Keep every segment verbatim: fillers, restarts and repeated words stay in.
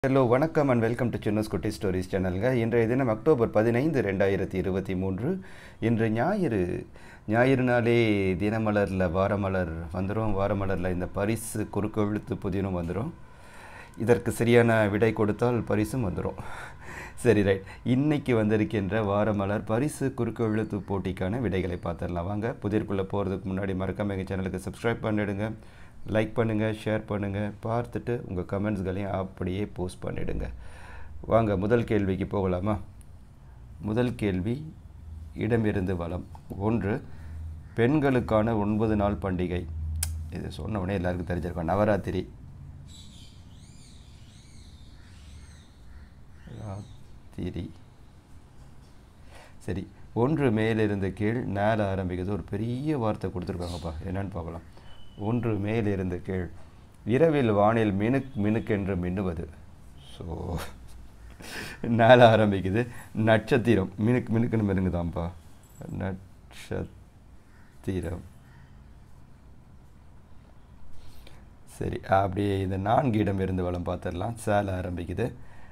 Hello, வணக்கம் and welcome to Chinnu's Kutti Stories channel. இன்றைய தினம் அக்டோபர் பதினைந்து இரண்டாயிரத்து இருபத்தி மூன்று. இன்று ஞாயிறு. ஞாயிறு நாளே தினமலர்ல வாரமலர் வந்துரும். வாரமலர்ல இந்த பரிசு குறுக்கு எழுத்து புதினும் வந்துரும். இதற்கு சரியான விடை கொடுத்தால் பரிசும் வந்துரும். சரி ரைட். இன்னைக்கு வந்திருக்கின்ற வாரமலர் பரிசு குறுக்கு எழுத்து போட்டிக்கான விடைகளை பார்த்துடலாம். வாங்க புதிர்க்குள்ள போறதுக்கு முன்னாடி மறக்காம எங்க சேனலுக்கு சப்ஸ்கிரைப் பண்ணிடுங்க. லைக் பண்ணுங்கள், ஷேர் பண்ணுங்கள், பார்த்துட்டு உங்கள் கமெண்ட்ஸ்களையும் அப்படியே போஸ்ட் பண்ணிவிடுங்க. வாங்க முதல் கேள்விக்கு போகலாமா? முதல் கேள்வி இடமிருந்து வலம். ஒன்று, பெண்களுக்கான ஒன்பது நாள் பண்டிகை. இது சொன்ன உடனே எல்லாருக்கும் தெரிஞ்சிருக்கோம். நவராத்திரி. ராத்திரி. சரி, ஒன்று மேலிருந்து கீழ் நேர ஆரம்பிக்கிறது. ஒரு பெரிய வார்த்தை கொடுத்துருக்காங்கப்பா, என்னன்னு பார்க்கலாம். ஒன்று மேலிருந்து கீழ். இரவில் வானில் மினுக் மினுக்கென்று மின்னுவது. ஸோ நாள ஆரம்பிக்குது. நட்சத்திரம். மினுக் மினுக்குன்னு மினுங்குதான்ப்பா. நட்சத்திரம். சரி, அப்படியே இந்த நான்கு இடம் இருந்து வளம் பார்த்துடலாம். சேல ஆரம்பிக்குது.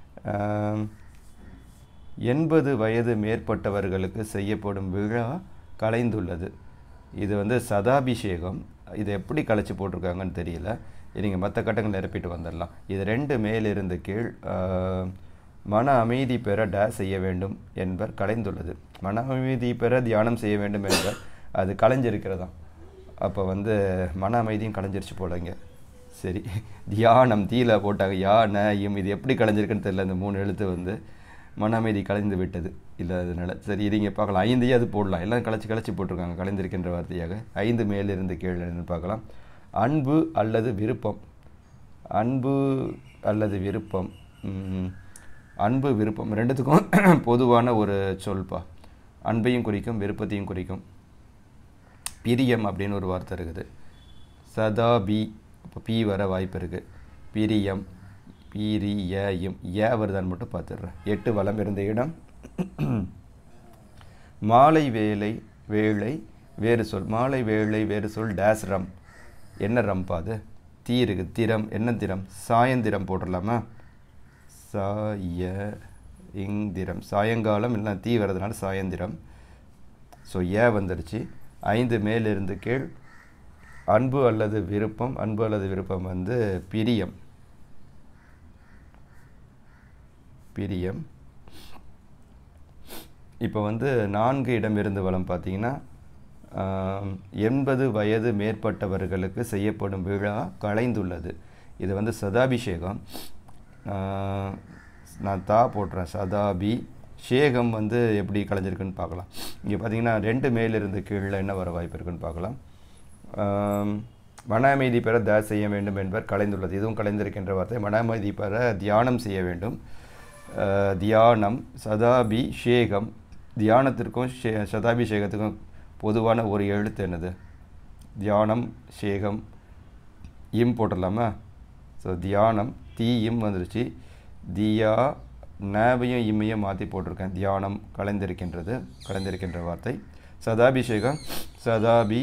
எண்பது வயது மேற்பட்டவர்களுக்கு செய்யப்படும் விழா கலைந்துள்ளது. இது வந்து சதாபிஷேகம். இதை எப்படி கலைச்சி போட்டிருக்காங்கன்னு தெரியல. நீங்கள் மற்ற கட்டங்கள் நிரப்பிட்டு வந்துடலாம். இது ரெண்டு மேலிருந்து கீழ். மன அமைதி பெற டேஸ் செய்ய வேண்டும் என்பர் கலைந்துள்ளது. மன அமைதி பெற தியானம் செய்ய வேண்டும் என்பர் அது கலைஞ்சிருக்கிறதா. அப்போ வந்து மன அமைதியும் கலைஞ்சிருச்சு போலங்க. சரி, தியானம் தீல போட்டாங்க. யானை இம் இது எப்படி கலைஞ்சிருக்குன்னு தெரியல. இந்த மூணு எழுத்து வந்து மன அமைதி கலைந்து விட்டது இல்லை அதனால. சரி, இதுங்க பார்க்கலாம். ஐந்தையே அது போடலாம். எல்லாம் கலைச்சி கலைச்சி போட்டிருக்காங்க கலைந்திருக்கின்ற வார்த்தையாக. ஐந்து மேலிருந்து கீழே பார்க்கலாம். அன்பு அல்லது விருப்பம். அன்பு அல்லது விருப்பம். அன்பு விருப்பம் ரெண்டுத்துக்கும் பொதுவான ஒரு சொல்பா. அன்பையும் குறிக்கும், விருப்பத்தையும் குறிக்கும். பிரியம் அப்படின்னு ஒரு வார்த்தை இருக்குது. சதா பி. இப்போ பி வர வாய்ப்பு இருக்குது. பிரியம். பீரி ஏயும் ஏ வருதான்னு மட்டும் பார்த்துடுறேன். எட்டு வலம் இருந்த இடம். மாலை வேலை வேளை வேறு சொல். மாலை வேளை வேறு சொல் டேஸ் ரம். என்ன ரம்பா அது? தீ இருக்கு. திறம். என்ன திறம்? சாயந்திரம் போட்டுடலாமா? சாய இந்திரம். சாயங்காலம் இல்லை, தீ வர்றதுனால சாயந்திரம். ஸோ ஏ வந்துடுச்சு. ஐந்து மேலிருந்து கீழ். அன்பு அல்லது விருப்பம். அன்பு அல்லது விருப்பம் வந்து பிரியம். பிரியம். இப்போ வந்து நான்கு இடமிருந்து வளம் பார்த்தீங்கன்னா, எண்பது வயது மேற்பட்டவர்களுக்கு செய்யப்படும் விழா கலைந்துள்ளது. இது வந்து சதாபிஷேகம். நான் தா போட்டுறேன். சதாபி ஷேகம் வந்து எப்படி கலைஞ்சிருக்குன்னு பார்க்கலாம். இங்கே பார்த்தீங்கன்னா ரெண்டு மேலிருந்து கீழே என்ன வர வாய்ப்பு இருக்குன்னு பார்க்கலாம். மன அமைதி பெற த செய்ய வேண்டும் என்பர் கலைந்துள்ளது. இதுவும் கலைந்திருக்கின்ற வார்த்தை. மன அமைதி பெற தியானம் செய்ய வேண்டும். தியானம். சதாபிஷேகம். தியானத்திற்கும் ஷே சதாபிஷேகத்துக்கும் பொதுவான ஒரு எழுத்து என்னது? தியானம் ஷேகம். இம் போட்டுடலாமா? ஸோ தியானம். தீ இம் வந்துருச்சு. தியா நேவையும் இம்மையும் மாற்றி போட்டிருக்கேன். தியானம் கலைந்திருக்கின்றது. கலைந்திருக்கின்ற வார்த்தை. சதாபிஷேகம். சதாபி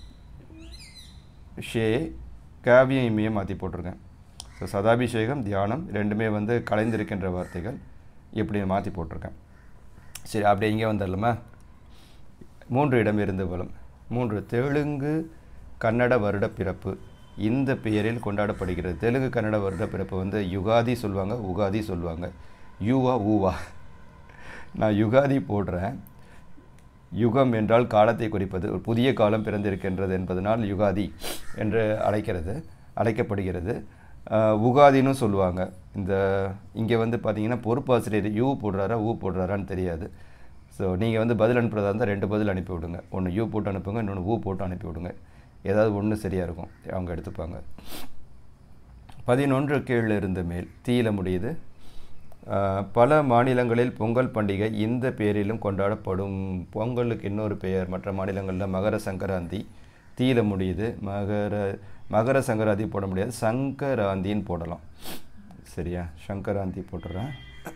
ஷே காவியம் இம்மையும் மாற்றி போட்டிருக்கேன். ஸோ சதாபிஷேகம் தியானம் ரெண்டுமே வந்து கலைந்திருக்கின்ற வார்த்தைகள். எப்படி மாற்றி போட்டிருக்கேன். சரி, அப்படியே இங்கே வந்துடலாமா? மூன்று இடம் இருந்து வளம். மூன்று தெலுங்கு கன்னட வருட பிறப்பு இந்த பெயரில் கொண்டாடப்படுகிறது. தெலுங்கு கன்னட வருட பிறப்பு வந்து யுகாதி சொல்லுவாங்க, உகாதி சொல்லுவாங்க. யூவா ஊவா. நான் யுகாதி போடுறேன். யுகம் என்றால் காலத்தை குறிப்பது. ஒரு புதிய காலம் பிறந்திருக்கின்றது என்பதனால் யுகாதி என்று அழைக்கிறது அழைக்கப்படுகிறது. உகாதின்னு சொல்லுவாங்க. இந்த இங்கே வந்து பார்த்தீங்கன்னா பொறுப்பாசிரியர் யூ போடுறாரா ஊ போடுறாரான்னு தெரியாது. ஸோ நீங்கள் வந்து பதில் அனுப்புறதா இருந்தால் ரெண்டு பதில் அனுப்பி விடுங்க. ஒன்று யூ போட்டு அனுப்புங்க, இன்னொன்று ஊ போட்டு அனுப்பி விடுங்க. ஏதாவது ஒன்று சரியாக இருக்கும், அவங்க எடுத்துப்பாங்க. பதினொன்று கீழே இருந்து மேல். தீயில முடியுது. பல மாநிலங்களில் பொங்கல் பண்டிகை இந்த பெயரிலும் கொண்டாடப்படும். பொங்கலுக்கு இன்னொரு பெயர் மற்ற மாநிலங்களில் மகர சங்கராந்தி. தீயில முடியுது. மகர மகர சங்கராந்தி போட முடியாது, சங்கராந்தின்னு போடலாம். சரியா? சங்கராந்தி போட்டுறேன்.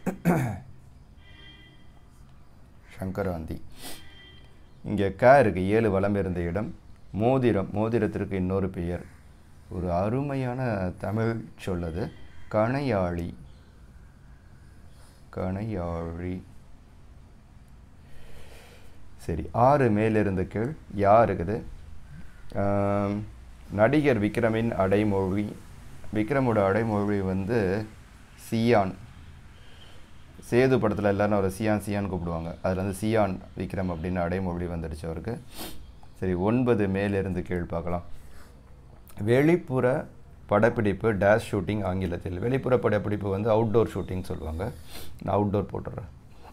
சங்கராந்தி. இங்கே க இருக்குது. ஏழு வலம் இருந்த இடம். மோதிரம். மோதிரத்திற்கு இன்னொரு பெயர். ஒரு அருமையான தமிழ் சொல்லது கணையாளி. கணையாழி. சரி, ஆறு மேலிருந்து கீழ் யா இருக்குது. நடிகர் விக்ரமின் அடைமொழி. விக்ரமோட அடைமொழி வந்து சியான். சேது படத்தில் எல்லோரும் அவர் சியான் சியான் கூப்பிடுவாங்க. அதில் வந்து சியான் விக்ரம் அப்படின்னு அடைமொழி வந்துடுச்சு அவருக்கு. சரி, ஒன்பது மேலிருந்து கீழ் பார்க்கலாம். வெளிப்புற படப்பிடிப்பு டேஷ் ஷூட்டிங் ஆங்கிலத்தில். வெளிப்புற படப்பிடிப்பு வந்து அவுட்டோர் ஷூட்டிங் சொல்லுவாங்க. நான் அவுட்டோர் போட்டுடுறேன்.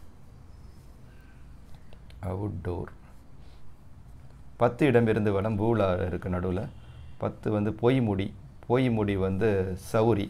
அவுட்டோர். பத்து இடமிருந்து வளம் பூலா இருக்குது நடுவில். பத்து வந்து பொய்முடி. பொய்முடி வந்து சௌரி.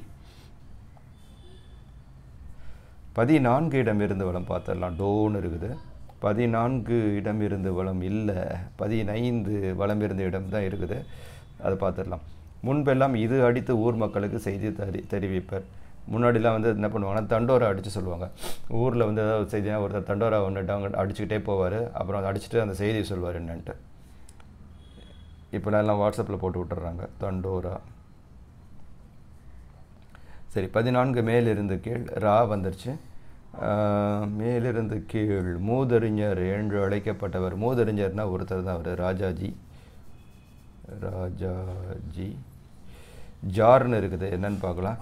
பதினான்கு இடமிருந்து வளம் பார்த்துடலாம். டோன்னு இருக்குது. பதினான்கு இடமிருந்து வளம் இல்லை, பதினைந்து வளம் இருந்த இடம் தான் இருக்குது. அதை பார்த்துடலாம். முன்பெல்லாம் இது அடித்து ஊர் மக்களுக்கு செய்தி தெரி தெரிவிப்பர். முன்னாடிலாம் வந்து என்ன பண்ணுவாங்கன்னா தண்டோரா அடித்து சொல்லுவாங்க. ஊரில் வந்து ஏதாவது செய்தினா ஒருத்தர் தண்டோரா ஒன்றுட்டு அவங்க அடிச்சுக்கிட்டே போவார். அப்புறம் அதை அடிச்சுட்டு அந்த செய்தி சொல்வார் என்னன்ட்டு. இப்போலாம் எல்லாம் வாட்ஸ்அப்பில் போட்டு விட்டுறாங்க தண்டோரா. சரி, பதினான்கு மேலிருந்து கீழ் ரா வந்துருச்சு. மேலிருந்து கீழ் மூதறிஞர் என்று அழைக்கப்பட்டவர். மூதறிஞர்னால் ஒருத்தர் தான் அவர், ராஜாஜி. ராஜாஜி. ஜார்னு இருக்குது, என்னன்னு பார்க்கலாம்.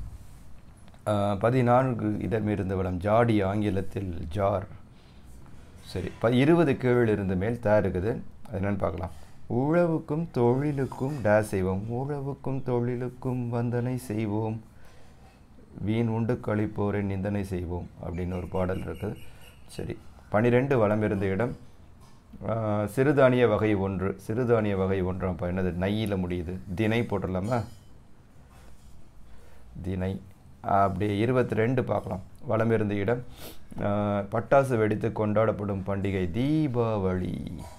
பதினான்கு இடமிருந்து வளம் ஜாடி ஆங்கிலத்தில் ஜார். சரி, ப இருபது கீழ் இருந்து மேல் தா இருக்குது, அது என்னன்னு பார்க்கலாம். உழவுக்கும் தொழிலுக்கும் டேஸ் செய்வோம். உழவுக்கும் தொழிலுக்கும் வந்தனை செய்வோம், வீண் உண்டு கழிப்போரை நிந்தனை செய்வோம் அப்படின்னு ஒரு பாடல் இருக்குது. சரி, பனிரெண்டு வளம் இருந்த இடம். சிறுதானிய வகை ஒன்று. சிறுதானிய வகை ஒன்று அப்போ என்னது? நையில் முடியுது. தினை போட்டுடலாமா? தினை. அப்படியே இருபத்தி ரெண்டு பார்க்கலாம். வளம் இருந்த இடம். பட்டாசு வெடித்து கொண்டாடப்படும் பண்டிகை தீபாவளி.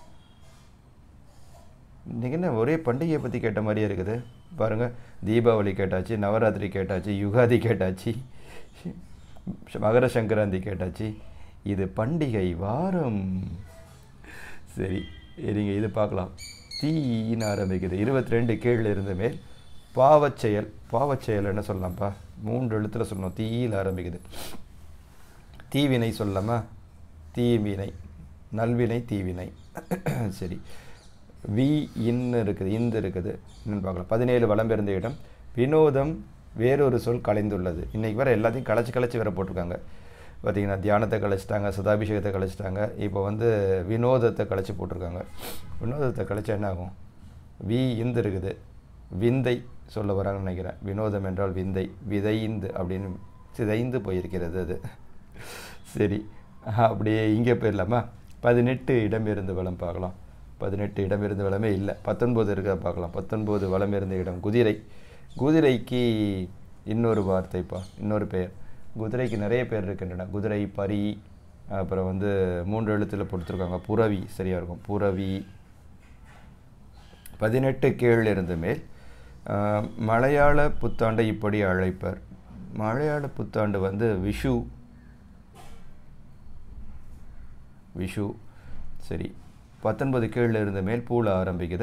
இன்றைக்கி என்ன ஒரே பண்டிகையை பற்றி கேட்ட மாதிரியே இருக்குது பாருங்கள். தீபாவளி கேட்டாச்சு, நவராத்திரி கேட்டாச்சு, யுகாதி கேட்டாச்சு, மகர சங்கராந்தி கேட்டாச்சு. இது பண்டிகை வாரம். சரி, நீங்கள் இது பார்க்கலாம். தீன்னு ஆரம்பிக்குது. இருபத்தி ரெண்டு கீழே இருந்த மேல் பாவச்செயல். பாவச்செயல் என்ன சொல்லலாம்ப்பா? மூன்று எழுத்தில் சொல்லணும். தீயில் ஆரம்பிக்குது. தீவினை சொல்லலாமா? தீவினை. நல்வினை தீவினை. சரி, வி இன்னு இருக்குது, இந்து இருக்குது. என்னென்னு பார்க்கலாம். பதினேழு வளம் இருந்த இடம். வினோதம் வேறொரு சொல் கலைந்துள்ளது. இன்றைக்கி வேறு எல்லாத்தையும் கலைச்சி கலைச்சி வேறு போட்டிருக்காங்க. பார்த்திங்கன்னா தியானத்தை கலைச்சிட்டாங்க, சதாபிஷேகத்தை கலைச்சிட்டாங்க. இப்போ வந்து வினோதத்தை கலைச்சி போட்டிருக்காங்க. வினோதத்தை கலைச்சா என்ன ஆகும்? வி இந்து இருக்குது. விந்தை சொல்ல வராங்கன்னு நினைக்கிறேன். வினோதம் என்றால் விந்தை. விதைந்து அப்படின்னு சிதைந்து போயிருக்கிறது அது. சரி, அப்படியே இங்கே போயிடலாமா? பதினெட்டு இடம் இருந்து வளம் பார்க்கலாம். பதினெட்டு இடம் இருந்து வளமே இல்லை. பத்தொன்பது இருக்க பார்க்கலாம். பத்தொன்பது வளம் இருந்த இடம் குதிரை. குதிரைக்கு இன்னொரு வார்த்தைப்பா, இன்னொரு பெயர். குதிரைக்கு நிறைய பேர் இருக்கின்றன. குதிரை, பரி, அப்புறம் வந்து மூன்று எழுத்தில் கொடுத்துருக்காங்க. புறவி சரியாக இருக்கும். புறவி. பதினெட்டு கீழ் இருந்து மேல். மலையாள புத்தாண்டை இப்படி அழைப்பர். மலையாள புத்தாண்டு வந்து விஷு. விஷு. சரி, பத்தொன்பது கீழே இருந்த மேல் பூல ஆரம்பிக்குது.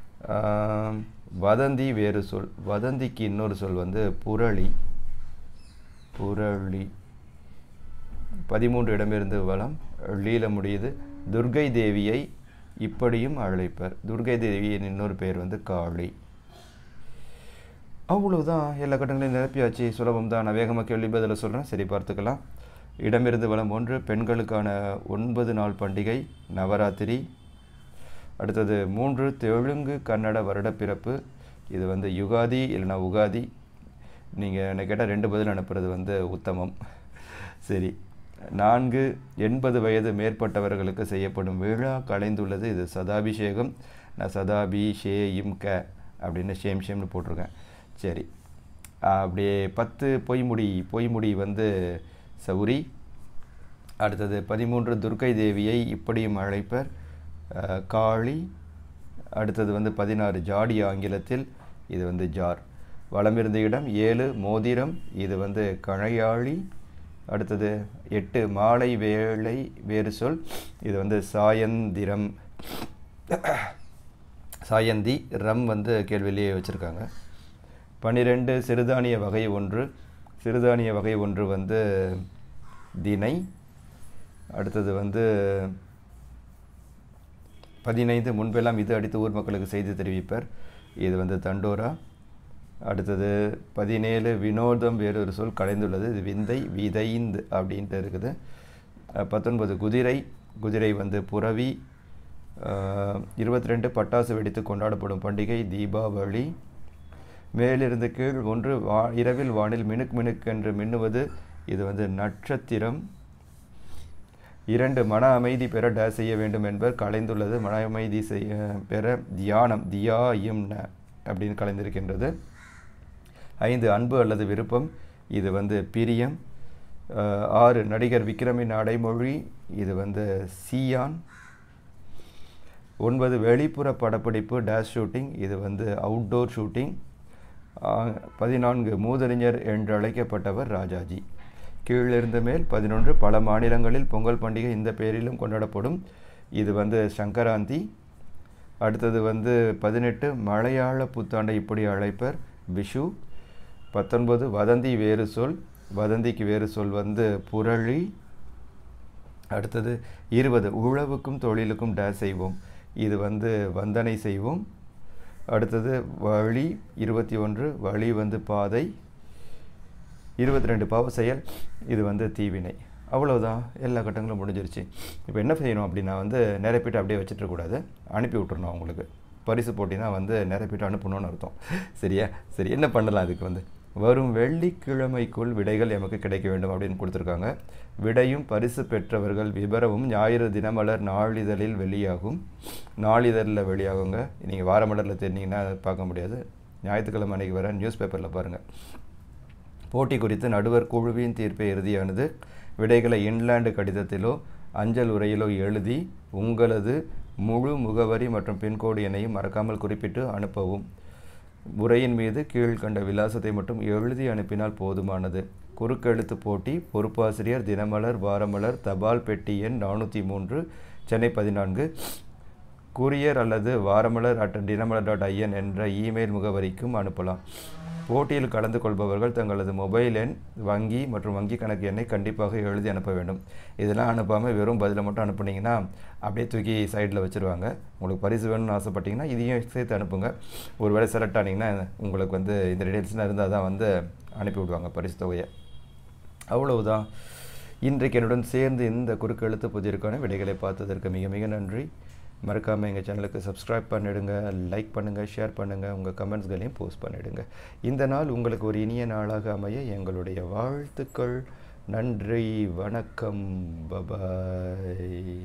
வதந்தி வேறு சொல். வதந்திக்கு இன்னொரு சொல் வந்து புரளி. புரளி. பதிமூன்று இடமிருந்து வளம் லீல முடியுது. துர்கை தேவியை இப்படியும் அழைப்பர். துர்கை தேவியின் இன்னொரு பேர் வந்து காளி. அவ்வளவுதான். எல்லா கட்டங்களையும் நிரப்பியாச்சு. சுலபம் தான். நான் வேகமாக கேள்வி பதில் சொல்கிறேன். சரி, பார்த்துக்கலாம். இடமிருந்து வளம் ஒன்று. பெண்களுக்கான ஒன்பது நாள் பண்டிகை நவராத்திரி. அடுத்தது மூன்று தெலுங்கு கன்னட வருடப்பிறப்பு. இது வந்து யுகாதி இல்லைனா உகாதி. நீங்கள் என்ன கேட்டால் ரெண்டு பதில் அனுப்புறது வந்து உத்தமம். சரி, நான்கு எண்பது வயது மேற்பட்டவர்களுக்கு செய்யப்படும் விழா கலைந்துள்ளது. இது சதாபிஷேகம். நான் சதாபி ஷே இம் க அப்படின்னு ஷேம் ஷேம்னு போட்டிருக்கேன். சரி, அப்படியே பத்து பொய்முடி. பொய்முடி வந்து சௌரி. அடுத்தது பதிமூன்று துர்க்கை தேவியை இப்படியும் அழைப்பர் காளி. அடுத்தது வந்து பதினாறு ஜாடி ஆங்கிலத்தில். இது வந்து ஜார். வளமிருந்த இடம் ஏழு மோதிரம். இது வந்து கணையாழி. அடுத்தது எட்டு மாலை வேளை வேறு சொல். இது வந்து சாயந்திரம். சாயந்தி. ரம் வந்து கேள்வியிலேயே வச்சுருக்காங்க. பன்னிரெண்டு சிறுதானிய வகை ஒன்று. சிறுதானிய வகை ஒன்று வந்து தினை. அடுத்தது வந்து பதினைந்து முன்பெல்லாம் இது அடித்து ஊர் மக்களுக்கு செய்தி தெரிவிப்பர், இது வந்து தண்டோரா. அடுத்தது பதினேழு வினோதம் வேறொரு சொல் கலைந்துள்ளது, இது விந்தை, விதைந்து அப்படின்ட்டு இருக்குது. பத்தொன்பது குதிரை, குதிரை வந்து புறவி. இருபத்தி ரெண்டு பட்டாசு வெடித்து கொண்டாடப்படும் பண்டிகை தீபாவளி. மேலிருந்து கீழ் ஒன்று வா இரவில் வானில் மினுக் மினுக்கென்று மின்னுவது, இது வந்து நட்சத்திரம். இரண்டு மன அமைதி பெற டேஸ் செய்ய வேண்டும் என்பர் கலைந்துள்ளது, மன அமைதி செய்ய பெற தியானம், தியா இம் ந அப்படின்னு கலைந்திருக்கின்றது. ஐந்து அன்பு அல்லது விருப்பம், இது வந்து பிரியம். ஆறு நடிகர் விக்ரமின் அடைமொழி, இது வந்து சியான். ஒன்பது வெளிப்புற படப்பிடிப்பு டேஷ் ஷூட்டிங், இது வந்து அவுட்டோர் ஷூட்டிங். பதினான்கு மூதறிஞர் என்று அழைக்கப்பட்டவர் ராஜாஜி. கீழிருந்து மேல். பதினொன்று பல மாநிலங்களில் பொங்கல் பண்டிகை இந்த பெயரிலும் கொண்டாடப்படும், இது வந்து சங்கராந்தி. அடுத்தது வந்து பதினெட்டு மலையாள புத்தாண்டை இப்படி அழைப்பர், விஷு. பத்தொன்பது வதந்தி வேறு சொல், வதந்திக்கு வேறு சொல் வந்து புரளி. அடுத்தது இருபது உழவுக்கும் தொழிலுக்கும் டேஸ் செய்வோம், இது வந்து வந்தனை செய்வோம். அடுத்தது வழி. இருபத்தி ஒன்று வழி வந்து பாதை. இருபத்தி ரெண்டு பாவ செயல், இது வந்து தீவினை. அவ்வளோதான், எல்லா கட்டங்களும் முடிஞ்சிருச்சு. இப்போ என்ன செய்யணும் அப்படின்னா வந்து நிரப்பிட்டு அப்படியே வச்சுட்ருக்கூடாது, அனுப்பி விட்டுறணும். அவங்களுக்கு பரிசு போட்டினா வந்து நிரப்பிட்டு அனுப்பணும்னு அர்த்தம். சரியா? சரி, என்ன பண்ணலாம் அதுக்கு வந்து வரும் வெள்ளிக்கிழமைக்குள் விடைகள் எமக்கு கிடைக்க வேண்டும் அப்படின்னு கொடுத்துருக்காங்க. விடையும் பரிசு பெற்றவர்கள் விபரமும் ஞாயிறு தினமலர் நாளிதழில் வெளியாகும். நாளிதழில் வெளியாகுங்க. நீங்கள் வாரமலரில் தெரிஞ்சிங்கன்னா பார்க்க முடியாது, ஞாயிற்றுக்கிழமை அன்றைக்கி வர நியூஸ் பேப்பரில் பாருங்கள். போட்டி குறித்து நடுவர் குழுவின் தீர்ப்பை இறுதியானது. விடைகளை இன்லாண்டு கடிதத்திலோ அஞ்சல் உரையிலோ எழுதி உங்களது முழு முகவரி மற்றும் பின்கோடு எண்ணையும் மறக்காமல் குறிப்பிட்டு அனுப்பவும். உரையின் மீது கீழ்கண்ட விலாசத்தை மட்டும் எழுதி அனுப்பினால் போதுமானது. குறுக்கெழுத்து போட்டி, பொறுப்பாசிரியர், தினமலர், வாரமலர், தபால் பெட்டி எண் நானூற்றி மூன்று, சென்னை பதினான்கு. கூரியர் அல்லது Varamalar at Dinamalar dot IN என்ற இமெயில் முகவரிக்கும் அனுப்பலாம். போட்டியில் கலந்து கொள்பவர்கள் தங்களது மொபைல் எண், வங்கி மற்றும் வங்கி கணக்கு எண்ணை கண்டிப்பாக எழுதி அனுப்ப வேண்டும். இதெல்லாம் அனுப்பாமல் வெறும் பதிலை மட்டும் அனுப்புனீங்கன்னா அப்படியே தூக்கி சைடில் வச்சுருவாங்க. உங்களுக்கு பரிசு வேணும்னு ஆசைப்பட்டீங்கன்னா இதையும் சேர்த்து அனுப்புங்க. ஒரு வேளை செலக்ட் ஆனீங்கன்னா உங்களுக்கு வந்து இந்த டீட்டெயில்ஸ்லாம் இருந்தால் தான் வந்து அனுப்பி விடுவாங்க பரிசு தொகையை. அவ்வளவுதான். இன்றைக்கு என்னுடன் சேர்ந்து இந்த குறுக்கெழுத்து புதிருக்கான விடைகளை பார்த்ததற்கு மிக மிக நன்றி. மறக்காமல் எங்கள் சேனலுக்கு சப்ஸ்கிரைப் பண்ணிவிடுங்க, லைக் பண்ணுங்கள், ஷேர் பண்ணுங்கள், உங்கள் கமெண்ட்ஸ்களையும் போஸ்ட் பண்ணிவிடுங்க. இந்த நாள் உங்களுக்கு ஒரு இனிய நாளாக அமைய எங்களுடைய வாழ்த்துக்கள். நன்றி, வணக்கம், பபாய்.